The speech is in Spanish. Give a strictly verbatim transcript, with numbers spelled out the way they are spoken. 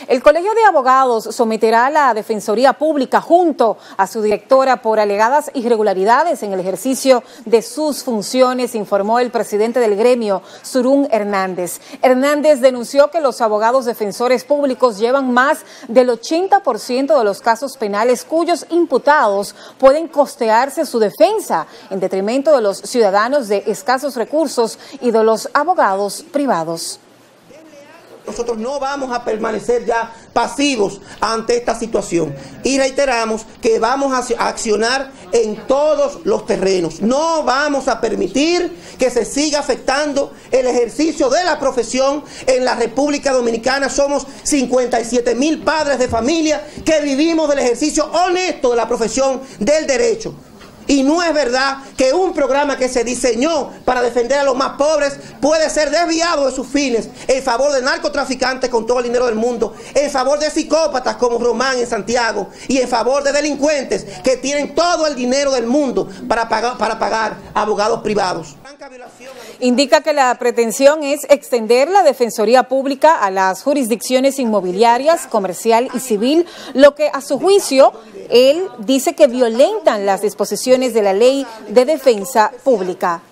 El Colegio de Abogados someterá a la Defensoría Pública junto a su directora por alegadas irregularidades en el ejercicio de sus funciones, informó el presidente del gremio, Surún Hernández. Hernández denunció que los abogados defensores públicos llevan más del ochenta por ciento de los casos penales cuyos imputados pueden costearse su defensa en detrimento de los ciudadanos de escasos recursos y de los abogados privados. Nosotros no vamos a permanecer ya pasivos ante esta situación y reiteramos que vamos a accionar en todos los terrenos. No vamos a permitir que se siga afectando el ejercicio de la profesión en la República Dominicana. Somos cincuenta y siete mil padres de familia que vivimos del ejercicio honesto de la profesión del derecho. Y no es verdad que un programa que se diseñó para defender a los más pobres puede ser desviado de sus fines en favor de narcotraficantes con todo el dinero del mundo, en favor de psicópatas como Román en Santiago y en favor de delincuentes que tienen todo el dinero del mundo para pagar, para pagar abogados privados. Indica que la pretensión es extender la Defensoría Pública a las jurisdicciones inmobiliarias, comercial y civil, lo que a su juicio él dice que violentan las disposiciones de la Ley de Defensa Pública.